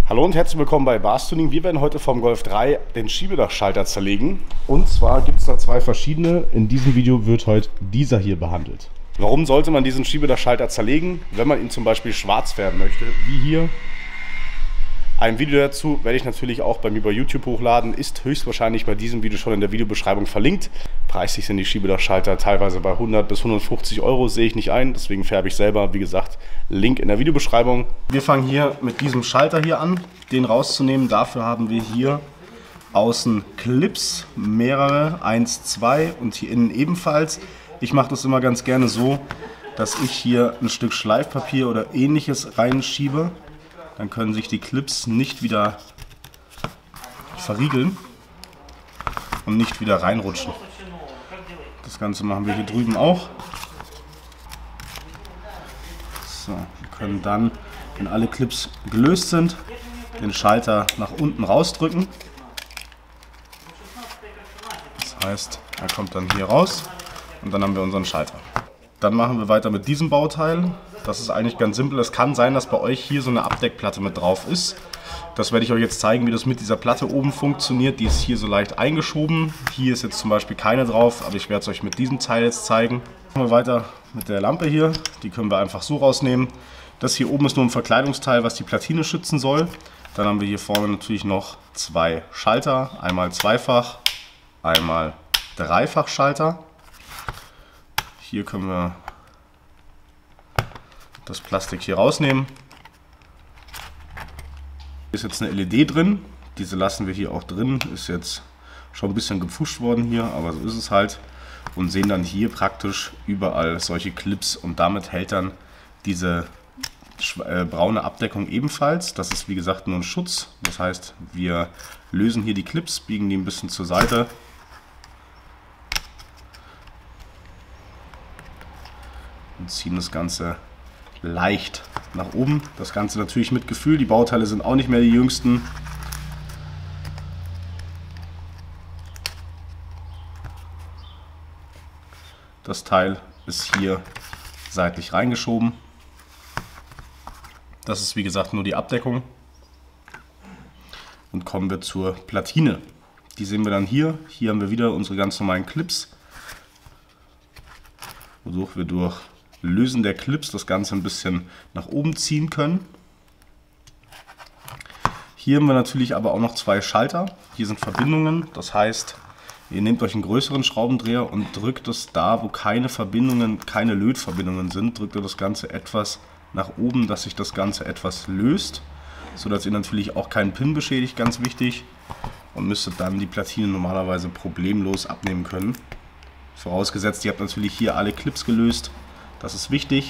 Hallo und herzlich willkommen bei Bars Tuning. Wir werden heute vom Golf 3 den Schiebedachschalter zerlegen. Und zwar gibt es da zwei verschiedene. In diesem Video wird heute dieser hier behandelt. Warum sollte man diesen Schiebedachschalter zerlegen? Wenn man ihn zum Beispiel schwarz färben möchte, wie hier. Ein Video dazu werde ich natürlich auch bei mir bei YouTube hochladen, ist höchstwahrscheinlich bei diesem Video schon in der Videobeschreibung verlinkt. Preislich sind die Schiebedachschalter teilweise bei 100 bis 150 Euro, sehe ich nicht ein, deswegen färbe ich selber, wie gesagt, Link in der Videobeschreibung. Wir fangen hier mit diesem Schalter hier an, den rauszunehmen. Dafür haben wir hier außen Clips, mehrere, 1, 2 und hier innen ebenfalls. Ich mache das immer ganz gerne so, dass ich hier ein Stück Schleifpapier oder ähnliches reinschiebe. Dann können sich die Clips nicht wieder verriegeln und nicht wieder reinrutschen. Das Ganze machen wir hier drüben auch. So, wir können dann, wenn alle Clips gelöst sind, den Schalter nach unten rausdrücken. Das heißt, er kommt dann hier raus und dann haben wir unseren Schalter. Dann machen wir weiter mit diesem Bauteil. Das ist eigentlich ganz simpel. Es kann sein, dass bei euch hier so eine Abdeckplatte mit drauf ist. Das werde ich euch jetzt zeigen, wie das mit dieser Platte oben funktioniert. Die ist hier so leicht eingeschoben. Hier ist jetzt zum Beispiel keine drauf, aber ich werde es euch mit diesem Teil jetzt zeigen. Machen wir weiter mit der Lampe hier. Die können wir einfach so rausnehmen. Das hier oben ist nur ein Verkleidungsteil, was die Platine schützen soll. Dann haben wir hier vorne natürlich noch zwei Schalter. Einmal zweifach, einmal dreifach Schalter. Hier können wir das Plastik hier rausnehmen. Hier ist jetzt eine LED drin. Diese lassen wir hier auch drin. Ist jetzt schon ein bisschen gepfuscht worden hier, aber so ist es halt. Und sehen dann hier praktisch überall solche Clips und damit hält dann diese braune Abdeckung ebenfalls. Das ist wie gesagt nur ein Schutz. Das heißt, wir lösen hier die Clips, biegen die ein bisschen zur Seite. Und ziehen das Ganze leicht nach oben. Das Ganze natürlich mit Gefühl. Die Bauteile sind auch nicht mehr die jüngsten. Das Teil ist hier seitlich reingeschoben. Das ist wie gesagt nur die Abdeckung. Und kommen wir zur Platine. Die sehen wir dann hier. Hier haben wir wieder unsere ganz normalen Clips, wodurch wir durch Lösen der Clips das Ganze ein bisschen nach oben ziehen können. Hier haben wir natürlich aber auch noch zwei Schalter. Hier sind Verbindungen, das heißt, ihr nehmt euch einen größeren Schraubendreher und drückt es da, wo keine Verbindungen, keine Lötverbindungen sind, drückt ihr das Ganze etwas nach oben, dass sich das Ganze etwas löst, sodass ihr natürlich auch keinen Pin beschädigt, ganz wichtig, und müsstet dann die Platine normalerweise problemlos abnehmen können. Vorausgesetzt, ihr habt natürlich hier alle Clips gelöst. Das ist wichtig.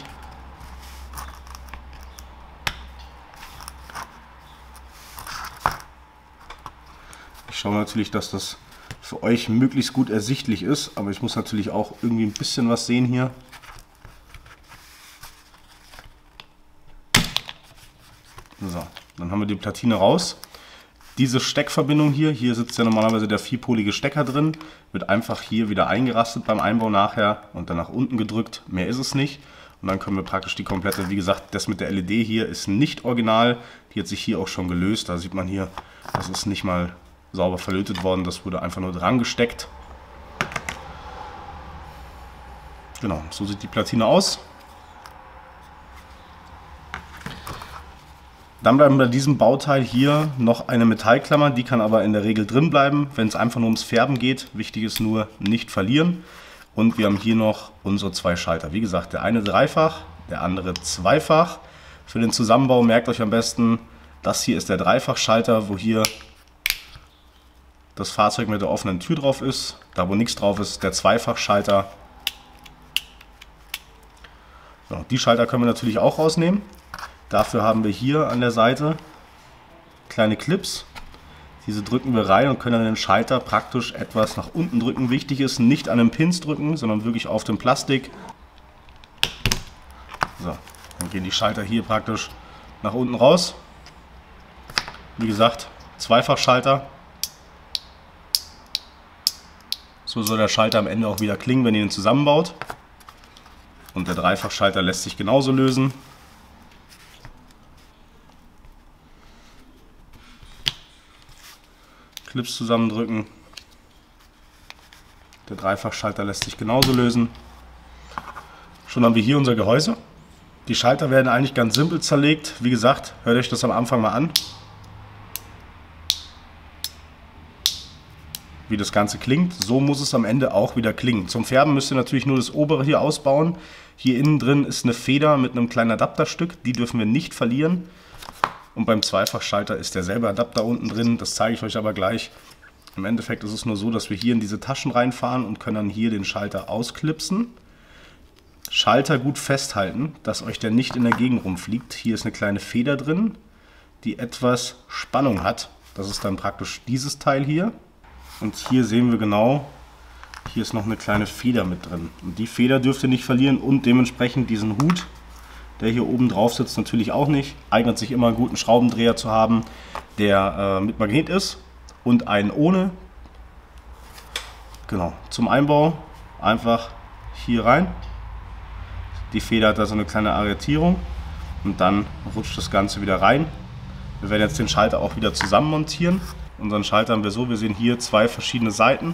Ich schaue natürlich, dass das für euch möglichst gut ersichtlich ist, aber ich muss natürlich auch irgendwie ein bisschen was sehen hier. So, dann haben wir die Platine raus. Diese Steckverbindung hier sitzt ja normalerweise der vierpolige Stecker drin, wird einfach hier wieder eingerastet beim Einbau nachher und dann nach unten gedrückt, mehr ist es nicht. Und dann können wir praktisch die komplette, wie gesagt, das mit der LED hier ist nicht original, die hat sich hier auch schon gelöst, da sieht man hier, das ist nicht mal sauber verlötet worden, das wurde einfach nur dran gesteckt. Genau, so sieht die Platine aus. Dann bleiben bei diesem Bauteil hier noch eine Metallklammer, die kann aber in der Regel drin bleiben, wenn es einfach nur ums Färben geht. Wichtig ist nur, nicht verlieren. Und wir haben hier noch unsere zwei Schalter. Wie gesagt, der eine dreifach, der andere zweifach. Für den Zusammenbau merkt euch am besten, das hier ist der Dreifachschalter, wo hier das Fahrzeug mit der offenen Tür drauf ist. Da wo nichts drauf ist, der Zweifachschalter. So, die Schalter können wir natürlich auch rausnehmen. Dafür haben wir hier an der Seite kleine Clips. Diese drücken wir rein und können dann den Schalter praktisch etwas nach unten drücken. Wichtig ist, nicht an den Pins drücken, sondern wirklich auf dem Plastik. So, dann gehen die Schalter hier praktisch nach unten raus. Wie gesagt, Zweifachschalter. So soll der Schalter am Ende auch wieder klingen, wenn ihr ihn zusammenbaut. Und der Dreifachschalter lässt sich genauso lösen. Clips zusammendrücken. Der Dreifachschalter lässt sich genauso lösen. Schon haben wir hier unser Gehäuse. Die Schalter werden eigentlich ganz simpel zerlegt. Wie gesagt, hört euch das am Anfang mal an, wie das Ganze klingt. So muss es am Ende auch wieder klingen. Zum Färben müsst ihr natürlich nur das obere hier ausbauen. Hier innen drin ist eine Feder mit einem kleinen Adapterstück. Die dürfen wir nicht verlieren. Und beim Zweifachschalter ist derselbe Adapter unten drin. Das zeige ich euch aber gleich. Im Endeffekt ist es nur so, dass wir hier in diese Taschen reinfahren und können dann hier den Schalter ausklipsen. Schalter gut festhalten, dass euch der nicht in der Gegend rumfliegt. Hier ist eine kleine Feder drin, die etwas Spannung hat. Das ist dann praktisch dieses Teil hier. Und hier sehen wir genau, hier ist noch eine kleine Feder mit drin. Und die Feder dürft ihr nicht verlieren und dementsprechend diesen Hut, der hier oben drauf sitzt, natürlich auch nicht. Eignet sich immer, einen guten Schraubendreher zu haben, der mit Magnet ist und einen ohne. Genau, zum Einbau einfach hier rein. Die Feder hat da so eine kleine Arretierung und dann rutscht das Ganze wieder rein. Wir werden jetzt den Schalter auch wieder zusammen montieren. Unseren Schalter haben wir so, wir sehen hier zwei verschiedene Seiten.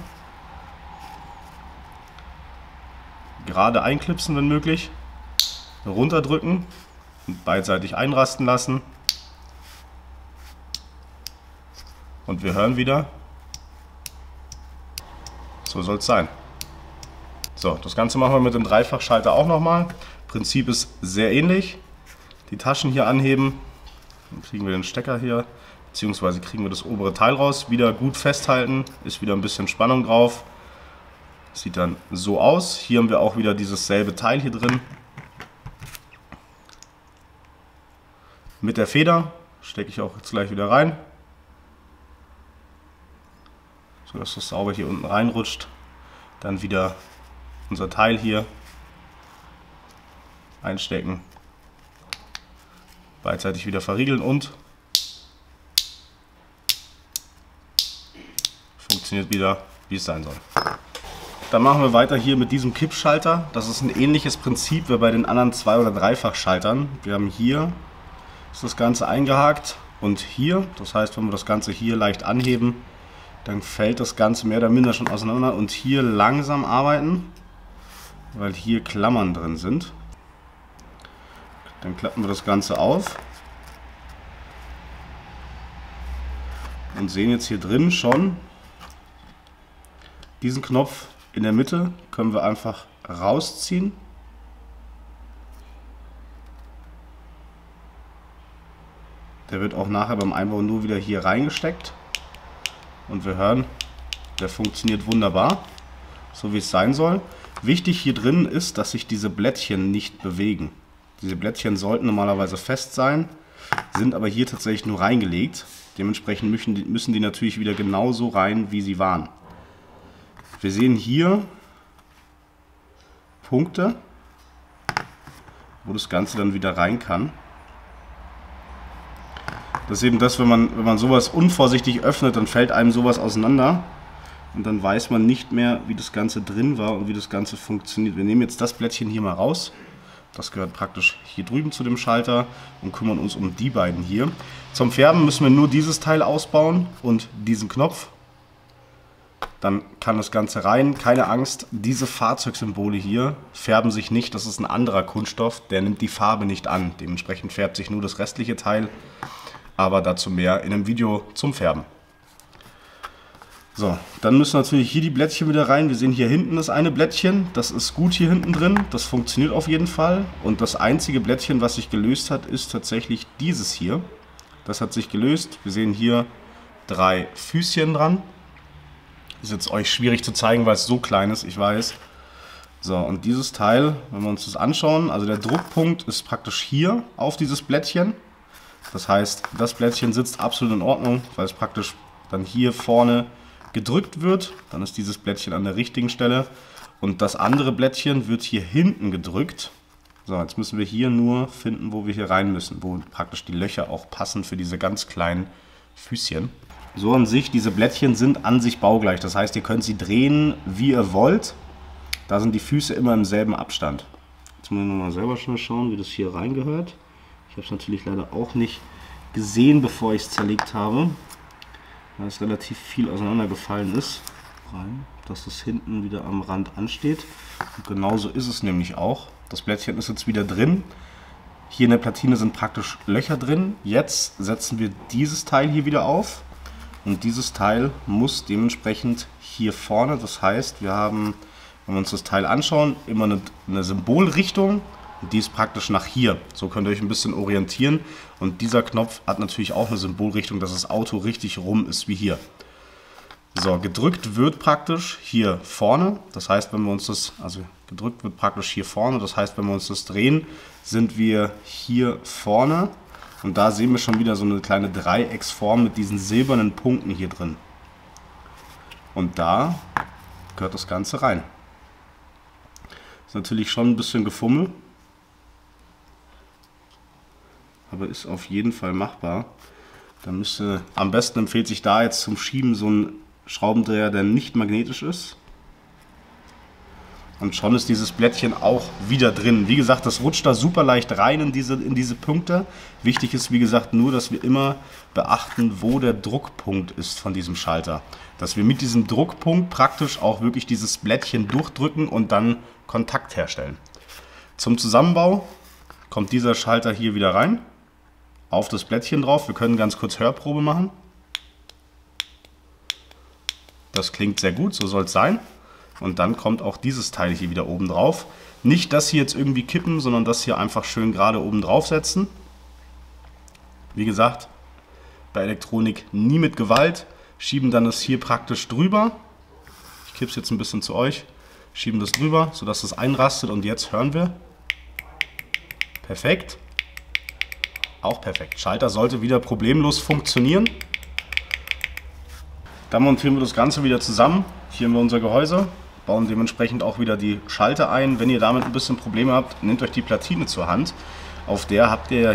Gerade einklipsen, wenn möglich. Runterdrücken und beidseitig einrasten lassen. Und wir hören wieder. So soll es sein. So, das Ganze machen wir mit dem Dreifachschalter auch nochmal. Prinzip ist sehr ähnlich. Die Taschen hier anheben. Dann kriegen wir den Stecker hier, beziehungsweise kriegen wir das obere Teil raus. Wieder gut festhalten, ist wieder ein bisschen Spannung drauf. Sieht dann so aus. Hier haben wir auch wieder dieses selbe Teil hier drin. Mit der Feder stecke ich auch jetzt gleich wieder rein, so dass das sauber hier unten reinrutscht. Dann wieder unser Teil hier einstecken, beidseitig wieder verriegeln und funktioniert wieder, wie es sein soll. Dann machen wir weiter hier mit diesem Kippschalter. Das ist ein ähnliches Prinzip wie bei den anderen Zwei- oder Dreifachschaltern. Wir haben hier ist das Ganze eingehakt und hier, das heißt, wenn wir das Ganze hier leicht anheben, dann fällt das Ganze mehr oder minder schon auseinander und hier langsam arbeiten, weil hier Klammern drin sind. Dann klappen wir das Ganze auf und sehen jetzt hier drin schon diesen Knopf in der Mitte, können wir einfach rausziehen. Der wird auch nachher beim Einbau nur wieder hier reingesteckt. Und wir hören, der funktioniert wunderbar, so wie es sein soll. Wichtig hier drin ist, dass sich diese Blättchen nicht bewegen. Diese Blättchen sollten normalerweise fest sein, sind aber hier tatsächlich nur reingelegt. Dementsprechend müssen die natürlich wieder genauso rein, wie sie waren. Wir sehen hier Punkte, wo das Ganze dann wieder rein kann. Das ist eben das, wenn man sowas unvorsichtig öffnet, dann fällt einem sowas auseinander und dann weiß man nicht mehr, wie das Ganze drin war und wie das Ganze funktioniert. Wir nehmen jetzt das Blättchen hier mal raus. Das gehört praktisch hier drüben zu dem Schalter und kümmern uns um die beiden hier. Zum Färben müssen wir nur dieses Teil ausbauen und diesen Knopf. Dann kann das Ganze rein. Keine Angst, diese Fahrzeugsymbole hier färben sich nicht. Das ist ein anderer Kunststoff, der nimmt die Farbe nicht an. Dementsprechend färbt sich nur das restliche Teil. Aber dazu mehr in einem Video zum Färben. So, dann müssen natürlich hier die Blättchen wieder rein. Wir sehen hier hinten das eine Blättchen. Das ist gut hier hinten drin. Das funktioniert auf jeden Fall. Und das einzige Blättchen, was sich gelöst hat, ist tatsächlich dieses hier. Das hat sich gelöst. Wir sehen hier 3 Füßchen dran. Ist jetzt euch schwierig zu zeigen, weil es so klein ist, ich weiß. So, und dieses Teil, wenn wir uns das anschauen, also der Druckpunkt ist praktisch hier auf dieses Blättchen. Das heißt, das Blättchen sitzt absolut in Ordnung, weil es praktisch dann hier vorne gedrückt wird. Dann ist dieses Blättchen an der richtigen Stelle. Und das andere Blättchen wird hier hinten gedrückt. So, jetzt müssen wir hier nur finden, wo wir hier rein müssen, wo praktisch die Löcher auch passen für diese ganz kleinen Füßchen. So an sich, diese Blättchen sind an sich baugleich. Das heißt, ihr könnt sie drehen, wie ihr wollt. Da sind die Füße immer im selben Abstand. Jetzt müssen wir nochmal selber schnell schauen, wie das hier reingehört. Ich habe es natürlich leider auch nicht gesehen, bevor ich es zerlegt habe. weil es relativ viel auseinandergefallen ist, rein, dass es hinten wieder am Rand ansteht. Und genauso ist es nämlich auch. Das Blättchen ist jetzt wieder drin. Hier in der Platine sind praktisch Löcher drin. Jetzt setzen wir dieses Teil hier wieder auf. Und dieses Teil muss dementsprechend hier vorne, das heißt, wir haben, wenn wir uns das Teil anschauen, immer eine Symbolrichtung. Und die ist praktisch nach hier. So könnt ihr euch ein bisschen orientieren. Und dieser Knopf hat natürlich auch eine Symbolrichtung, dass das Auto richtig rum ist wie hier. So, gedrückt wird praktisch hier vorne. Das heißt, wenn wir uns das, also gedrückt wird praktisch hier vorne. Das heißt, wenn wir uns das drehen, sind wir hier vorne. Und da sehen wir schon wieder so eine kleine Dreiecksform mit diesen silbernen Punkten hier drin. Und da gehört das Ganze rein. Ist natürlich schon ein bisschen Gefummel. Aber ist auf jeden Fall machbar. Dann müsste, am besten empfiehlt sich da jetzt zum Schieben so ein Schraubendreher, der nicht magnetisch ist. Und schon ist dieses Blättchen auch wieder drin. Wie gesagt, das rutscht da super leicht rein in diese Punkte. Wichtig ist, wie gesagt, nur, dass wir immer beachten, wo der Druckpunkt ist von diesem Schalter. Dass wir mit diesem Druckpunkt praktisch auch wirklich dieses Blättchen durchdrücken und dann Kontakt herstellen. Zum Zusammenbau kommt dieser Schalter hier wieder rein. Auf das Blättchen drauf. Wir können ganz kurz Hörprobe machen. Das klingt sehr gut, so soll es sein. Und dann kommt auch dieses Teil hier wieder oben drauf. Nicht das hier jetzt irgendwie kippen, sondern das hier einfach schön gerade oben drauf setzen. Wie gesagt, bei Elektronik nie mit Gewalt. Schieben dann das hier praktisch drüber. Ich kippe es jetzt ein bisschen zu euch. Schieben das drüber, sodass es einrastet. Und jetzt hören wir. Perfekt. Auch perfekt. Schalter sollte wieder problemlos funktionieren. Dann montieren wir das Ganze wieder zusammen. Hier haben wir unser Gehäuse. Bauen dementsprechend auch wieder die Schalter ein. Wenn ihr damit ein bisschen Probleme habt, nehmt euch die Platine zur Hand. Auf der habt ihr ja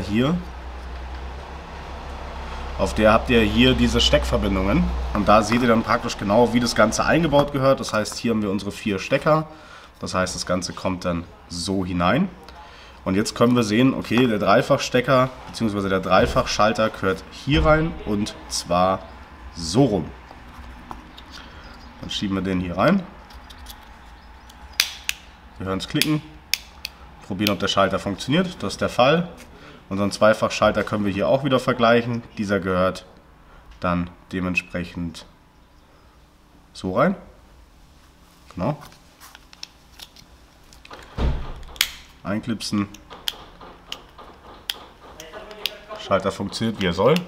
hier diese Steckverbindungen. Und da seht ihr dann praktisch genau, wie das Ganze eingebaut gehört. Das heißt, hier haben wir unsere 4 Stecker. Das heißt, das Ganze kommt dann so hinein. Und jetzt können wir sehen, okay, der Dreifachstecker bzw. der Dreifachschalter gehört hier rein und zwar so rum. Dann schieben wir den hier rein. Wir hören es klicken. Probieren, ob der Schalter funktioniert. Das ist der Fall. Unseren Zweifachschalter können wir hier auch wieder vergleichen. Dieser gehört dann dementsprechend so rein. Genau. Einklipsen. Schalter funktioniert, wie er soll.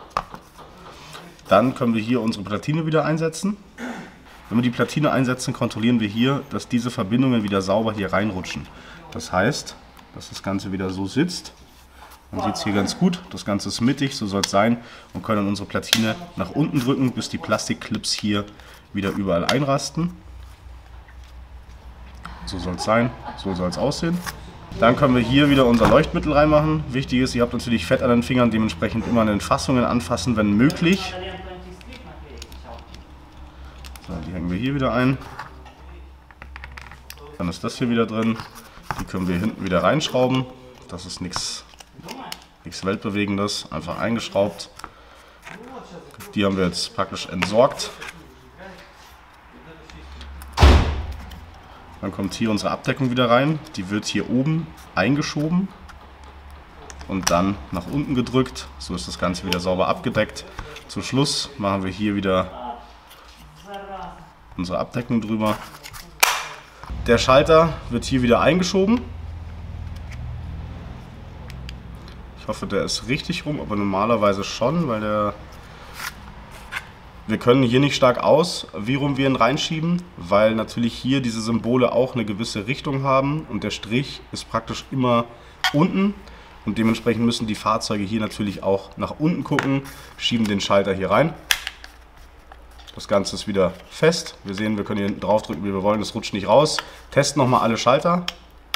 Dann können wir hier unsere Platine wieder einsetzen. Wenn wir die Platine einsetzen, kontrollieren wir hier, dass diese Verbindungen wieder sauber hier reinrutschen. Das heißt, dass das Ganze wieder so sitzt. Man sieht es hier ganz gut. Das Ganze ist mittig, so soll es sein. Und können unsere Platine nach unten drücken, bis die Plastikclips hier wieder überall einrasten. So soll es sein, so soll es aussehen. Dann können wir hier wieder unser Leuchtmittel reinmachen. Wichtig ist, ihr habt natürlich Fett an den Fingern, dementsprechend immer an den Fassungen anfassen, wenn möglich. So, die hängen wir hier wieder ein. Dann ist das hier wieder drin. Die können wir hinten wieder reinschrauben. Das ist nichts Weltbewegendes, einfach eingeschraubt. Die haben wir jetzt praktisch entsorgt. Dann kommt hier unsere Abdeckung wieder rein. Die wird hier oben eingeschoben und dann nach unten gedrückt. So ist das Ganze wieder sauber abgedeckt. Zum Schluss machen wir hier wieder unsere Abdeckung drüber. Der Schalter wird hier wieder eingeschoben. Ich hoffe, der ist richtig rum, aber normalerweise schon, weil wir können hier nicht stark aus, wie rum wir ihn reinschieben, weil natürlich hier diese Symbole auch eine gewisse Richtung haben und der Strich ist praktisch immer unten und dementsprechend müssen die Fahrzeuge hier natürlich auch nach unten gucken, schieben den Schalter hier rein. Das Ganze ist wieder fest. Wir sehen, wir können hier hinten drauf drücken, wie wir wollen, das rutscht nicht raus. Testen nochmal alle Schalter.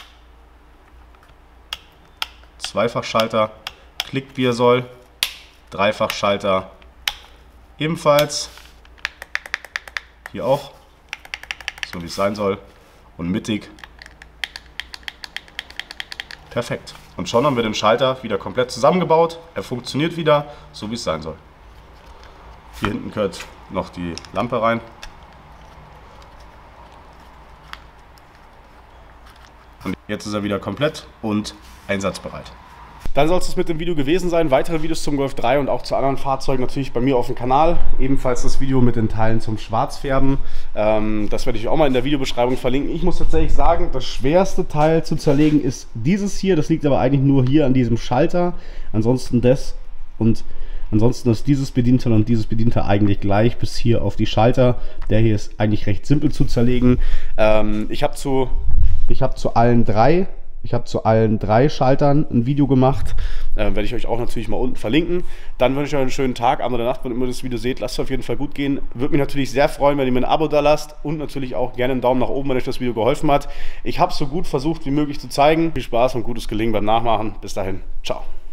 Zweifachschalter klickt wie er soll. Dreifachschalter ebenfalls. Hier auch. So wie es sein soll. Und mittig. Perfekt. Und schon haben wir den Schalter wieder komplett zusammengebaut. Er funktioniert wieder, so wie es sein soll. Hier hinten gehört noch die Lampe rein. Und jetzt ist er wieder komplett und einsatzbereit. Dann soll es mit dem Video gewesen sein. Weitere Videos zum Golf 3 und auch zu anderen Fahrzeugen natürlich bei mir auf dem Kanal. Ebenfalls das Video mit den Teilen zum Schwarzfärben. Das werde ich auch mal in der Videobeschreibung verlinken. Ich muss tatsächlich sagen, das schwerste Teil zu zerlegen ist dieses hier. Das liegt aber eigentlich nur hier an diesem Schalter. Ansonsten ist dieses Bedienteil und dieses Bedienteil eigentlich gleich bis hier auf die Schalter. Der hier ist eigentlich recht simpel zu zerlegen. Ich habe zu allen drei Schaltern ein Video gemacht. Werde ich euch auch natürlich mal unten verlinken. Dann wünsche ich euch einen schönen Tag, Abend oder Nacht, wenn ihr das Video seht. Lasst es auf jeden Fall gut gehen. Würde mich natürlich sehr freuen, wenn ihr mir ein Abo da lasst und natürlich auch gerne einen Daumen nach oben, wenn euch das Video geholfen hat. Ich habe es so gut versucht wie möglich zu zeigen. Viel Spaß und gutes Gelingen beim Nachmachen. Bis dahin. Ciao.